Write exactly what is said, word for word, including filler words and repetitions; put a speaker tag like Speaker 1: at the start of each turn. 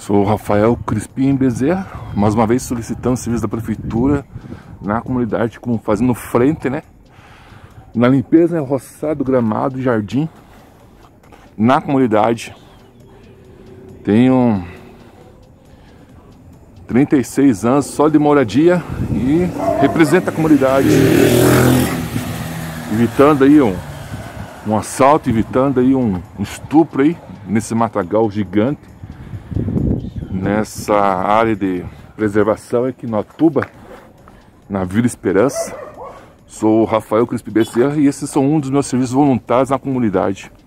Speaker 1: Sou o Rafael Crispim Bezerra, mais uma vez solicitando serviço da prefeitura na comunidade, como fazendo frente, né? Na limpeza, roçado, gramado, jardim na comunidade. Tenho trinta e seis anos só de moradia e represento a comunidade, evitando aí um, um assalto, evitando aí um, um estupro aí nesse matagal gigante, nessa área de preservação aqui no Atuba, na Vila Esperança. Sou o Rafael Crispim Bezerra e esses são um dos meus serviços voluntários na comunidade.